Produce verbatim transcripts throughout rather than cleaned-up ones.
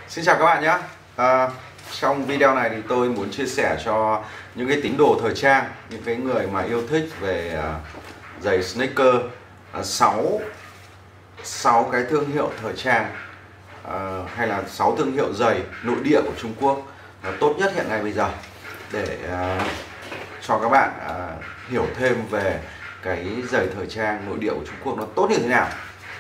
Xin chào các bạn nhé. à, Trong video này thì tôi muốn chia sẻ cho những cái tín đồ thời trang, những cái người mà yêu thích về uh, giày sneaker, uh, sáu sáu cái thương hiệu thời trang uh, hay là sáu thương hiệu giày nội địa của Trung Quốc uh, tốt nhất hiện nay bây giờ, để uh, cho các bạn uh, hiểu thêm về cái giày thời trang nội địa của Trung Quốc nó tốt như thế nào.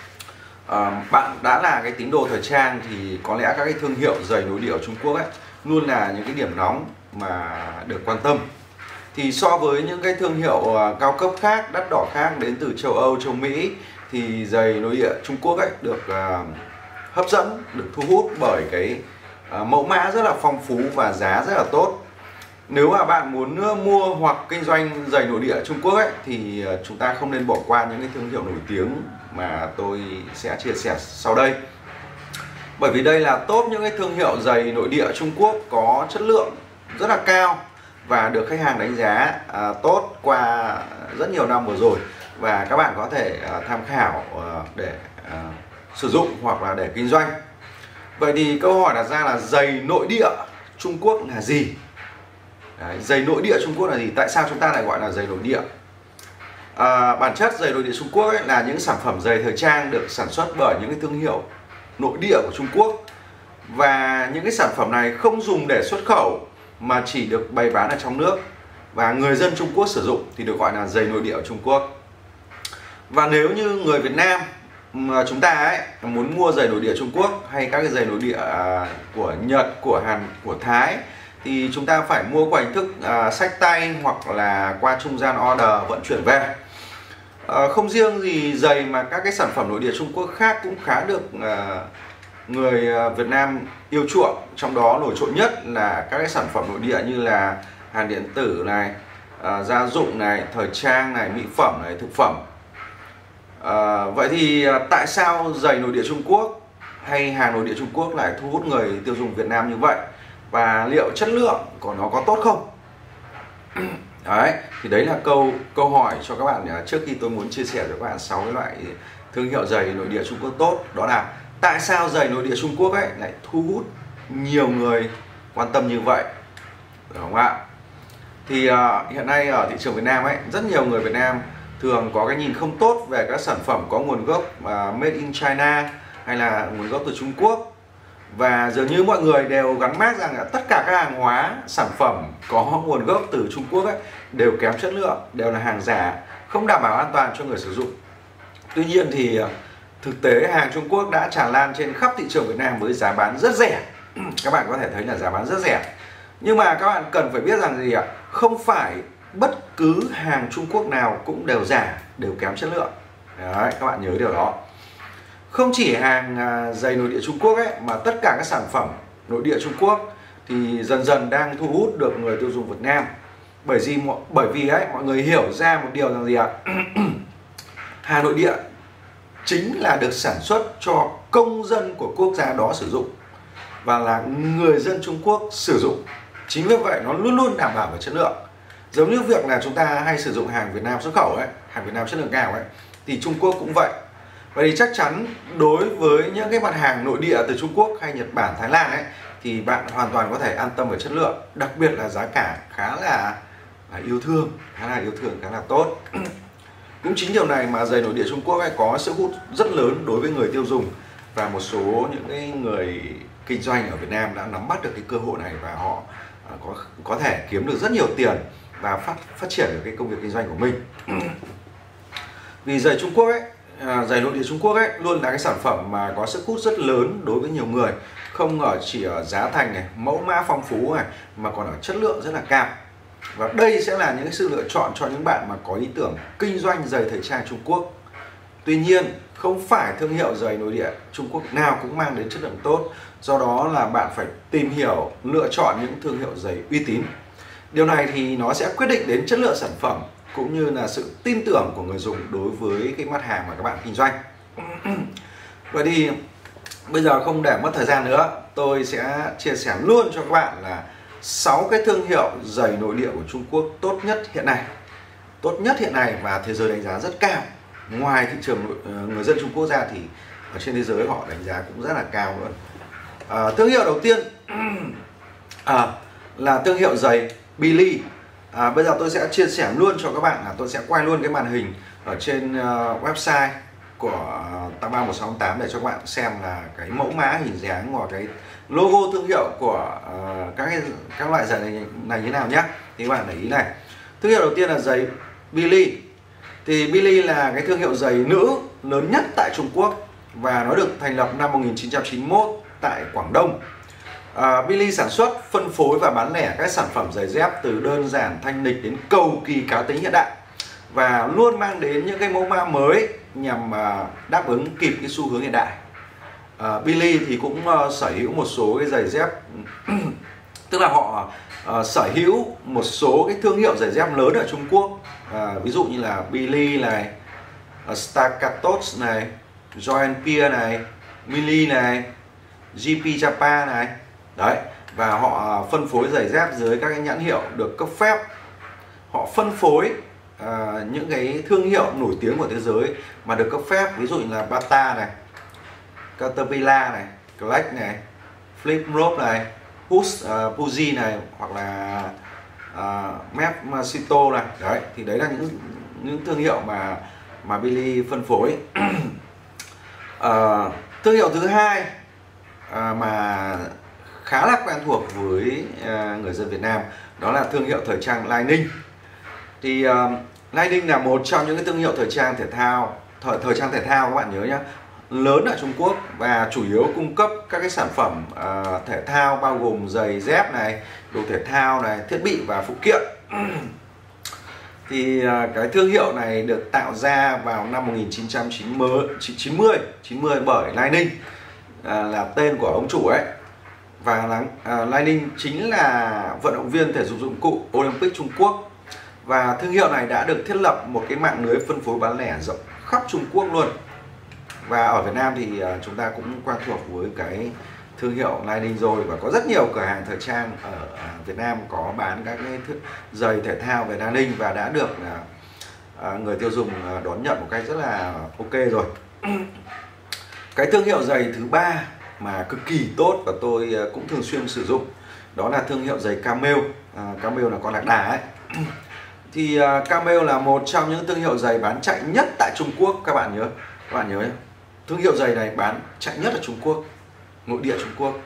À, bạn đã là cái tín đồ thời trang thì có lẽ các cái thương hiệu giày nội địa ở Trung Quốc ấy luôn là những cái điểm nóng mà được quan tâm. Thì so với những cái thương hiệu uh, cao cấp khác, đắt đỏ khác đến từ châu Âu, châu Mỹ, thì giày nội địa Trung Quốc ấy được uh, hấp dẫn, được thu hút bởi cái uh, mẫu mã rất là phong phú và giá rất là tốt. Nếu mà bạn muốn uh, mua hoặc kinh doanh giày nội địa Trung Quốc ấy thì uh, chúng ta không nên bỏ qua những cái thương hiệu nổi tiếng mà tôi sẽ chia sẻ sau đây. Bởi vì đây là top những cái thương hiệu giày nội địa Trung Quốc có chất lượng rất là cao và được khách hàng đánh giá à, tốt qua rất nhiều năm vừa rồi, và các bạn có thể à, tham khảo à, để à, sử dụng hoặc là để kinh doanh. Vậy thì câu hỏi đặt ra là giày nội địa Trung Quốc là gì? Đấy, giày nội địa Trung Quốc là gì? Tại sao chúng ta lại gọi là giày nội địa? À, bản chất giày nội địa Trung Quốc ấy là những sản phẩm giày thời trang được sản xuất bởi những cái thương hiệu nội địa của Trung Quốc, và những cái sản phẩm này không dùng để xuất khẩu mà chỉ được bày bán ở trong nước, và người dân Trung Quốc sử dụng thì được gọi là giày nội địa ở Trung Quốc. Và nếu như người Việt Nam mà chúng ta ấy muốn mua giày nội địa Trung Quốc hay các cái giày nội địa của Nhật, của Hàn, của Thái, thì chúng ta phải mua qua hình thức uh, xách tay hoặc là qua trung gian order vận chuyển về. Uh, không riêng gì giày mà các cái sản phẩm nội địa Trung Quốc khác cũng khá được uh, người Việt Nam yêu chuộng. Trong đó nổi trội nhất là các cái sản phẩm nội địa như là hàng điện tử này, uh, gia dụng này, thời trang này, mỹ phẩm này, thực phẩm. Uh, vậy thì uh, tại sao giày nội địa Trung Quốc hay hàng nội địa Trung Quốc lại thu hút người tiêu dùng Việt Nam như vậy? Và liệu chất lượng của nó có tốt không? Đấy, thì đấy là câu câu hỏi cho các bạn trước khi tôi muốn chia sẻ cho các bạn sáu cái loại thương hiệu giày nội địa Trung Quốc tốt. Đó là tại sao giày nội địa Trung Quốc ấy lại thu hút nhiều người quan tâm như vậy, được không ạ? Thì uh, hiện nay ở thị trường Việt Nam ấy, rất nhiều người Việt Nam thường có cái nhìn không tốt về các sản phẩm có nguồn gốc uh, made in China hay là nguồn gốc từ Trung Quốc. Và dường như mọi người đều gắn mác rằng là tất cả các hàng hóa, sản phẩm có nguồn gốc từ Trung Quốc ấy, đều kém chất lượng, đều là hàng giả, không đảm bảo an toàn cho người sử dụng. Tuy nhiên thì thực tế hàng Trung Quốc đã tràn lan trên khắp thị trường Việt Nam với giá bán rất rẻ. Các bạn có thể thấy là giá bán rất rẻ. Nhưng mà các bạn cần phải biết rằng gì ạ? Không phải bất cứ hàng Trung Quốc nào cũng đều giả, đều kém chất lượng. Đấy, các bạn nhớ điều đó. Không chỉ hàng giày nội địa Trung Quốc ấy, mà tất cả các sản phẩm nội địa Trung Quốc thì dần dần đang thu hút được người tiêu dùng Việt Nam. Bởi vì bởi vì ấy mọi người hiểu ra một điều rằng gì ạ? Hàng nội địa chính là được sản xuất cho công dân của quốc gia đó sử dụng, và là người dân Trung Quốc sử dụng. Chính vì vậy nó luôn luôn đảm bảo về chất lượng. Giống như việc là chúng ta hay sử dụng hàng Việt Nam xuất khẩu ấy, hàng Việt Nam chất lượng cao ấy, thì Trung Quốc cũng vậy. Vậy thì chắc chắn đối với những cái mặt hàng nội địa từ Trung Quốc hay Nhật Bản, Thái Lan ấy, thì bạn hoàn toàn có thể an tâm về chất lượng, đặc biệt là giá cả khá là, là yêu thương, khá là yêu thương, khá là tốt. Cũng chính điều này mà giày nội địa Trung Quốc ấy có sức hút rất lớn đối với người tiêu dùng, và một số những cái người kinh doanh ở Việt Nam đã nắm bắt được cái cơ hội này, và họ có có thể kiếm được rất nhiều tiền và phát phát triển được cái công việc kinh doanh của mình. Vì giày Trung Quốc ấy, À, giày nội địa Trung Quốc ấy luôn là cái sản phẩm mà có sức hút rất lớn đối với nhiều người, không ở chỉ ở giá thành này, mẫu mã phong phú này, mà còn ở chất lượng rất là cao. Và đây sẽ là những sự lựa chọn cho những bạn mà có ý tưởng kinh doanh giày thời trang Trung Quốc. Tuy nhiên, không phải thương hiệu giày nội địa Trung Quốc nào cũng mang đến chất lượng tốt, do đó là bạn phải tìm hiểu, lựa chọn những thương hiệu giày uy tín. Điều này thì nó sẽ quyết định đến chất lượng sản phẩm cũng như là sự tin tưởng của người dùng đối với cái mặt hàng mà các bạn kinh doanh. Vậy thì bây giờ không để mất thời gian nữa, tôi sẽ chia sẻ luôn cho các bạn là sáu cái thương hiệu giày nội địa của Trung Quốc tốt nhất hiện nay. Tốt nhất hiện nay và thế giới đánh giá rất cao. Ngoài thị trường người dân Trung Quốc ra thì ở trên thế giới họ đánh giá cũng rất là cao nữa. À, thương hiệu đầu tiên à, là thương hiệu giày Billie. À, bây giờ tôi sẽ chia sẻ luôn cho các bạn là tôi sẽ quay luôn cái màn hình ở trên uh, website của tám ba một sáu tám để cho các bạn xem là cái mẫu mã, hình dáng và cái logo thương hiệu của uh, các cái, các loại giày này, này như thế nào nhé. Thì các bạn để ý này, thương hiệu đầu tiên là giày Billie. Thì Billie là cái thương hiệu giày nữ lớn nhất tại Trung Quốc và nó được thành lập năm một nghìn chín trăm chín mươi mốt tại Quảng Đông. À, Billie sản xuất, phân phối và bán lẻ các sản phẩm giày dép từ đơn giản thanh lịch đến cầu kỳ cá tính hiện đại, và luôn mang đến những cái mẫu mã mới nhằm uh, đáp ứng kịp cái xu hướng hiện đại. Uh, Billie thì cũng uh, sở hữu một số cái giày dép tức là họ uh, sở hữu một số cái thương hiệu giày dép lớn ở Trung Quốc, uh, ví dụ như là Billie này, uh, Staccatos này, Joy Pierre này, Mili này, giê pê Japan này. Đấy, và họ phân phối giày dép dưới các cái nhãn hiệu được cấp phép. Họ phân phối uh, những cái thương hiệu nổi tiếng của thế giới mà được cấp phép, ví dụ như là Bata này, Caterpillar này, Klect này, Flip-Flop này, Push, uh, Puji này, hoặc là uh, Mapsito này. Đấy, thì đấy là những những thương hiệu mà mà Billie phân phối. uh, thương hiệu thứ hai uh, mà khá là quen thuộc với uh, người dân Việt Nam, đó là thương hiệu thời trang Li Ning. Thì uh, Li Ning là một trong những cái thương hiệu thời trang thể thao, thời, thời trang thể thao các bạn nhớ nhé, lớn ở Trung Quốc và chủ yếu cung cấp các cái sản phẩm uh, thể thao bao gồm giày dép này, đồ thể thao này, thiết bị và phụ kiện. Thì uh, cái thương hiệu này được tạo ra vào năm một nghìn chín trăm chín mươi bởi Li Ning, uh, là tên của ông chủ ấy. Và là, uh, Li Ning chính là vận động viên thể dục dụng cụ Olympic Trung Quốc. Và thương hiệu này đã được thiết lập một cái mạng lưới phân phối bán lẻ rộng khắp Trung Quốc luôn. Và ở Việt Nam thì uh, chúng ta cũng quen thuộc với cái thương hiệu Li Ning rồi, và có rất nhiều cửa hàng thời trang ở uh, Việt Nam có bán các cái giày thể thao về Li Ning và đã được uh, uh, người tiêu dùng uh, đón nhận một cách rất là ok rồi. Cái thương hiệu giày thứ ba mà cực kỳ tốt và tôi uh, cũng thường xuyên sử dụng, đó là thương hiệu giày Camel. uh, Camel là con lạc đà ấy. Thì uh, Camel là một trong những thương hiệu giày bán chạy nhất tại Trung Quốc, các bạn nhớ các bạn nhớ nhé. Thương hiệu giày này bán chạy nhất ở Trung Quốc, nội địa Trung Quốc.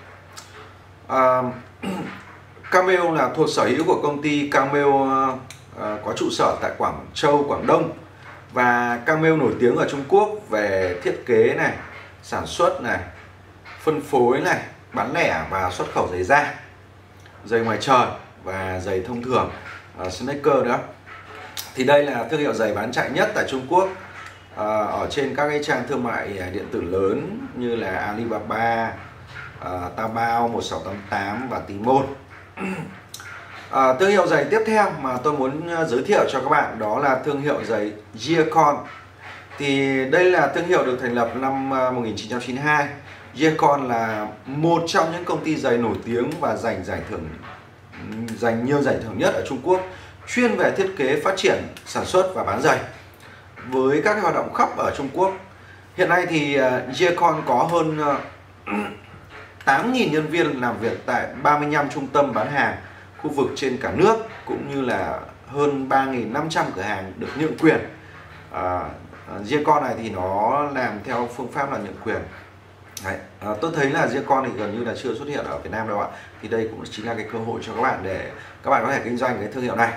uh, Camel là thuộc sở hữu của công ty Camel, uh, uh, có trụ sở tại Quảng Châu, Quảng Đông. Và Camel nổi tiếng ở Trung Quốc về thiết kế này, sản xuất này, phân phối này, bán lẻ và xuất khẩu giày da, giày ngoài trời và giày thông thường, uh, sneaker nữa. Thì đây là thương hiệu giày bán chạy nhất tại Trung Quốc, uh, ở trên các cái trang thương mại điện tử lớn như là Alibaba, uh, Taobao, một sáu tám tám và Tmall. uh, Thương hiệu giày tiếp theo mà tôi muốn giới thiệu cho các bạn đó là thương hiệu giày Giacon. Thì đây là thương hiệu được thành lập năm một nghìn chín trăm chín mươi hai. Giacon là một trong những công ty giày nổi tiếng và giành giải thưởng giành nhiều giải thưởng nhất ở Trung Quốc, chuyên về thiết kế, phát triển, sản xuất và bán giày với các hoạt động khắp ở Trung Quốc. Hiện nay thì uh, Giacon có hơn uh, tám nghìn nhân viên làm việc tại ba mươi lăm trung tâm bán hàng khu vực trên cả nước, cũng như là hơn ba nghìn năm trăm cửa hàng được nhượng quyền. uh, Giacon này thì nó làm theo phương pháp là nhượng quyền. Đấy, à, tôi thấy là Giacon thì gần như là chưa xuất hiện ở Việt Nam đâu ạ. Thì đây cũng chính là cái cơ hội cho các bạn để các bạn có thể kinh doanh cái thương hiệu này.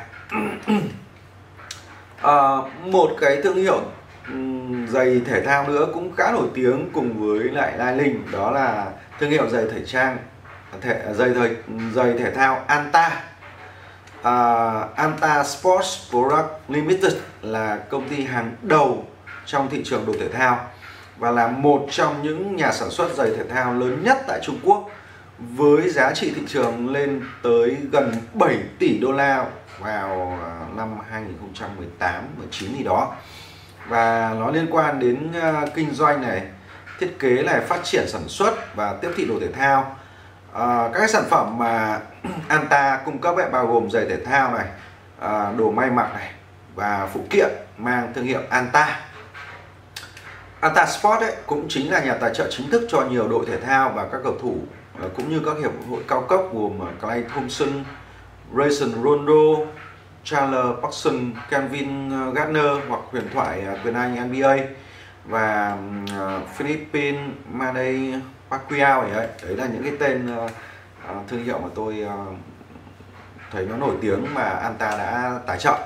à, một cái thương hiệu um, giày thể thao nữa cũng khá nổi tiếng cùng với lại Li Ning, đó là thương hiệu giày thể trang thể giày thời giày thể thao Anta. uh, Anta Sports Product Limited là công ty hàng đầu trong thị trường đồ thể thao và là một trong những nhà sản xuất giày thể thao lớn nhất tại Trung Quốc, với giá trị thị trường lên tới gần bảy tỷ đô la vào năm hai nghìn không trăm mười tám mười chín gì đó. Và nó liên quan đến uh, kinh doanh này, thiết kế này, phát triển sản xuất và tiếp thị đồ thể thao. Uh, các sản phẩm mà Anta cung cấp ấy, bao gồm giày thể thao này, uh, đồ may mặc này và phụ kiện mang thương hiệu Anta. Anta Sport ấy, cũng chính là nhà tài trợ chính thức cho nhiều đội thể thao và các cầu thủ cũng như các hiệp hội cao cấp gồm Clay Thompson, Rajon Rondo, Chandler Paxson, Kevin Garnett hoặc huyền thoại quyền Anh N B A và Philippines Manny Pacquiao ấy. Đấy là những cái tên thương hiệu mà tôi thấy nó nổi tiếng mà Anta đã tài trợ.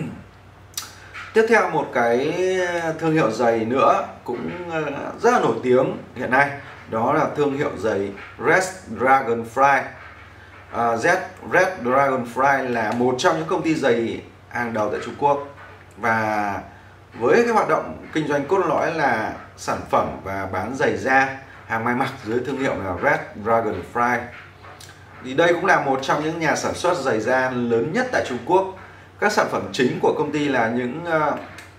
Tiếp theo một cái thương hiệu giày nữa cũng rất là nổi tiếng hiện nay, đó là thương hiệu giày Red Dragonfly. uh, Z Red Dragonfly là một trong những công ty giày hàng đầu tại Trung Quốc, và với cái hoạt động kinh doanh cốt lõi là sản phẩm và bán giày da, hàng may mặc dưới thương hiệu là Red Dragonfly. Thì đây cũng là một trong những nhà sản xuất giày da lớn nhất tại Trung Quốc. Các sản phẩm chính của công ty là những uh,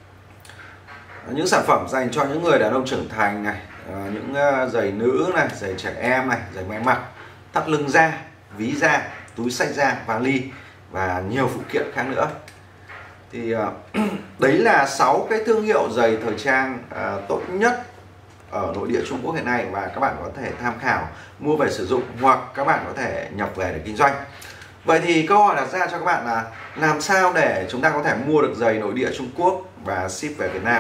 những sản phẩm dành cho những người đàn ông trưởng thành này, uh, những uh, giày nữ này, giày trẻ em này, giày may mặc, thắt lưng da, ví da, túi xách da, vali và nhiều phụ kiện khác nữa. Thì uh, đấy là sáu cái thương hiệu giày thời trang uh, tốt nhất ở nội địa Trung Quốc hiện nay, và các bạn có thể tham khảo mua về sử dụng hoặc các bạn có thể nhập về để kinh doanh. Vậy thì câu hỏi đặt ra cho các bạn là làm sao để chúng ta có thể mua được giày nội địa Trung Quốc và ship về Việt Nam?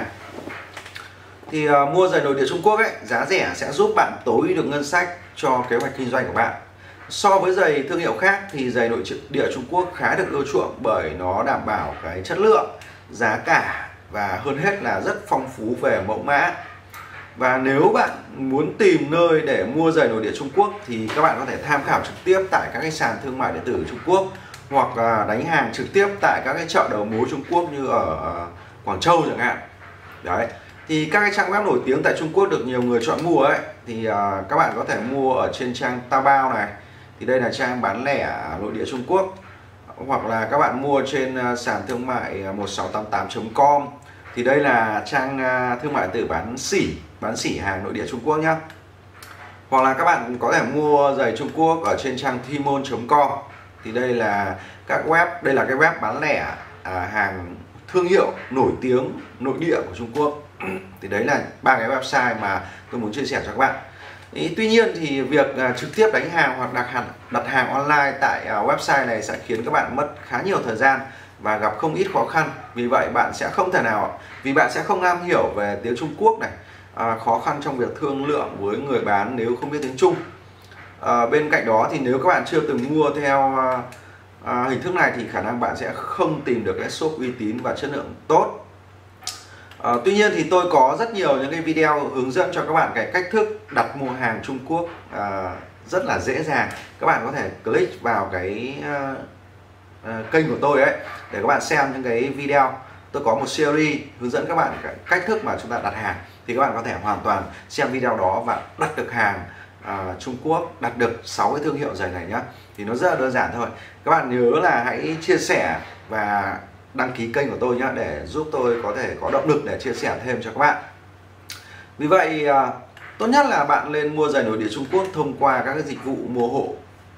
Thì uh, mua giày nội địa Trung Quốc ấy, giá rẻ sẽ giúp bạn tối được ngân sách cho kế hoạch kinh doanh của bạn. So với giày thương hiệu khác thì giày nội địa Trung Quốc khá được ưa chuộng bởi nó đảm bảo cái chất lượng, giá cả và hơn hết là rất phong phú về mẫu mã. Và nếu bạn muốn tìm nơi để mua giày nội địa Trung Quốc thì các bạn có thể tham khảo trực tiếp tại các cái sàn thương mại điện tử Trung Quốc, hoặc là đánh hàng trực tiếp tại các cái chợ đầu mối Trung Quốc như ở Quảng Châu chẳng hạn. Đấy. Thì các cái trang web nổi tiếng tại Trung Quốc được nhiều người chọn mua ấy, thì uh, các bạn có thể mua ở trên trang Taobao này, thì đây là trang bán lẻ nội địa Trung Quốc, hoặc là các bạn mua trên uh, sàn thương mại một sáu tám tám chấm com, thì đây là trang uh, thương mại điện tử bán sỉ, bán sỉ hàng nội địa Trung Quốc nhá. Hoặc là các bạn có thể mua giày Trung Quốc ở trên trang Tmall chấm com, thì đây là các web, đây là cái web bán lẻ à, hàng thương hiệu nổi tiếng nội địa của Trung Quốc. Thì đấy là ba cái website mà tôi muốn chia sẻ cho các bạn. Ý, tuy nhiên thì việc uh, trực tiếp đánh hàng hoặc đặt hàng đặt hàng online tại uh, website này sẽ khiến các bạn mất khá nhiều thời gian và gặp không ít khó khăn. Vì vậy bạn sẽ không thể nào, vì bạn sẽ không am hiểu về tiếng Trung Quốc này, uh, khó khăn trong việc thương lượng với người bán nếu không biết tiếng Trung. Uh, bên cạnh đó thì nếu các bạn chưa từng mua theo uh, uh, hình thức này thì khả năng bạn sẽ không tìm được cái shop uy tín và chất lượng tốt. À, tuy nhiên thì tôi có rất nhiều những cái video hướng dẫn cho các bạn cái cách thức đặt mua hàng Trung Quốc à, rất là dễ dàng. Các bạn có thể click vào cái à, à, kênh của tôi ấy để các bạn xem những cái video. Tôi có một series hướng dẫn các bạn cái cách thức mà chúng ta đặt hàng, thì các bạn có thể hoàn toàn xem video đó và đặt được hàng à, Trung Quốc, đặt được sáu cái thương hiệu giày này nhá. Thì nó rất là đơn giản thôi. Các bạn nhớ là hãy chia sẻ và đăng ký kênh của tôi nhé, để giúp tôi có thể có động lực để chia sẻ thêm cho các bạn. Vì vậy tốt nhất là bạn nên mua giày nội địa Trung Quốc thông qua các cái dịch vụ mua hộ,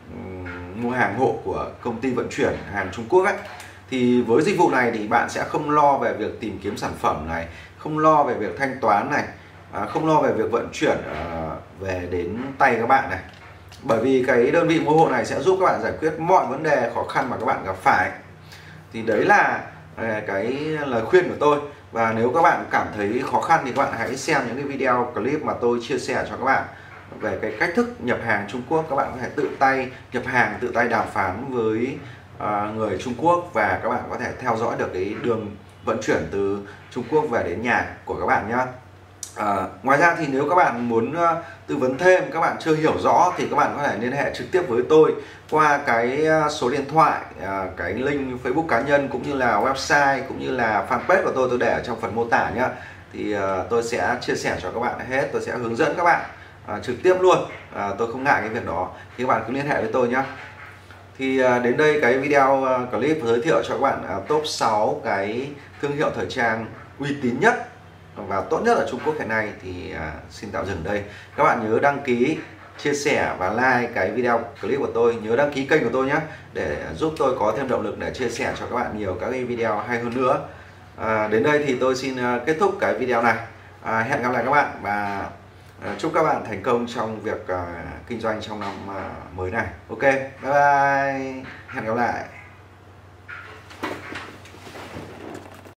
mua hàng hộ của công ty vận chuyển hàng Trung Quốc ấy. Thì với dịch vụ này thì bạn sẽ không lo về việc tìm kiếm sản phẩm này, không lo về việc thanh toán này, không lo về việc vận chuyển về đến tay các bạn này. Bởi vì cái đơn vị mua hộ này sẽ giúp các bạn giải quyết mọi vấn đề khó khăn mà các bạn gặp phải. Thì đấy là cái lời khuyên của tôi. Và nếu các bạn cảm thấy khó khăn thì các bạn hãy xem những cái video clip mà tôi chia sẻ cho các bạn về cái cách thức nhập hàng Trung Quốc. Các bạn có thể tự tay nhập hàng, tự tay đàm phán với uh, người Trung Quốc, và các bạn có thể theo dõi được cái đường vận chuyển từ Trung Quốc về đến nhà của các bạn nhé. À, ngoài ra thì nếu các bạn muốn uh, tư vấn thêm, các bạn chưa hiểu rõ thì các bạn có thể liên hệ trực tiếp với tôi qua cái uh, số điện thoại, uh, cái link Facebook cá nhân cũng như là website cũng như là fanpage của tôi tôi để ở trong phần mô tả nhé. Thì uh, tôi sẽ chia sẻ cho các bạn hết, tôi sẽ hướng dẫn các bạn uh, trực tiếp luôn, uh, tôi không ngại cái việc đó, thì các bạn cứ liên hệ với tôi nhé. Thì uh, đến đây cái video uh, clip giới thiệu cho các bạn uh, top sáu cái thương hiệu thời trang uy tín nhất và tốt nhất ở Trung Quốc hiện nay thì à, xin tạm dừng đây. Các bạn nhớ đăng ký, chia sẻ và like cái video clip của tôi. Nhớ đăng ký kênh của tôi nhé, để giúp tôi có thêm động lực để chia sẻ cho các bạn nhiều các cái video hay hơn nữa. À, đến đây thì tôi xin kết thúc cái video này. À, hẹn gặp lại các bạn, và À, chúc các bạn thành công trong việc uh, kinh doanh trong năm uh, mới này. Ok, bye bye, hẹn gặp lại.